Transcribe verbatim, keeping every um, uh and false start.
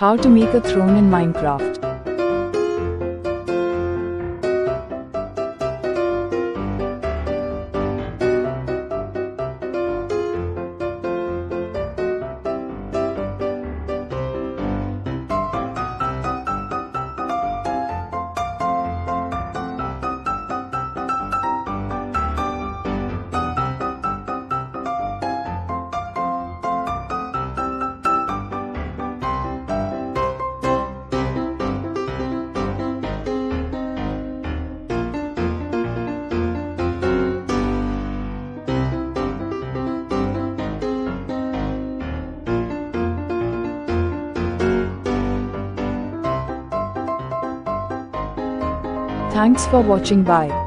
How to make a throne in Minecraft. Thanks for watching. Bye.